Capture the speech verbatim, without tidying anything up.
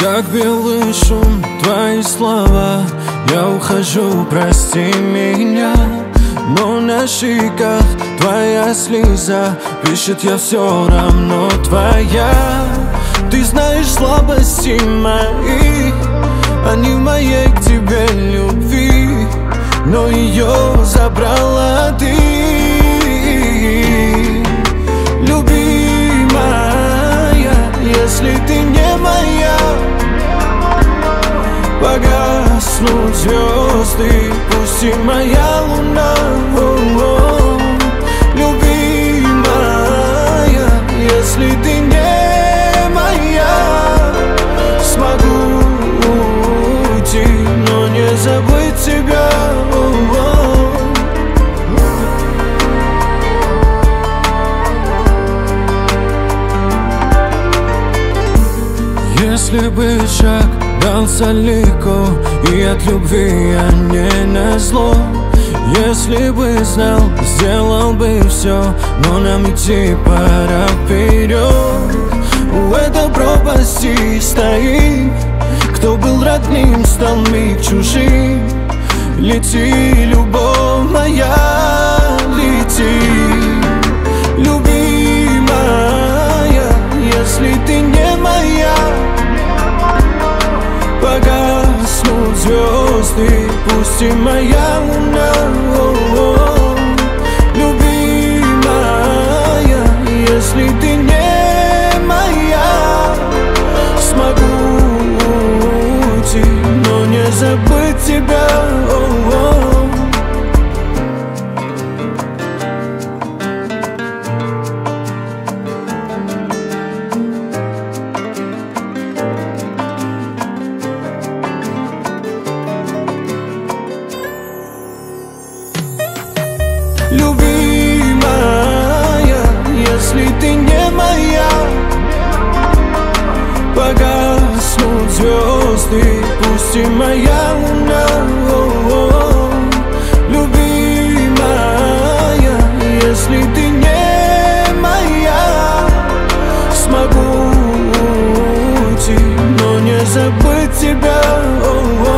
Как белый шум, твои слова. Я ухожу, прости меня. Но на щеках твоя слеза пишет, я все равно твоя. Ты знаешь слабости мои, они в моей к тебе любви, но ее забрала ты. Любимая, если ты не моя, погаснут звезды, пусть и моя луна. О-о-о. Любимая, если ты не моя, смогу уйти, но не забыть тебя. О-о-о. Если бы шаг дался легко, и от любви, а не назло. Если бы знал, сделал бы все, но нам идти пора вперед. У этой пропасти стоит, кто был родным, стал миг чужим. Лети, любовь моя, лети. Любимая, если ты не моя, погаснут звезды, пусть и моя луна. О-о-о. Любимая, если ты не моя, смогу уйти, но не забыть тебя. О-о-о. Любимая, если ты не моя, погаснут звезды, пусть и моя луна. О-о-о. Любимая, если ты не моя, смогу уйти, но не забыть тебя. О-о-о.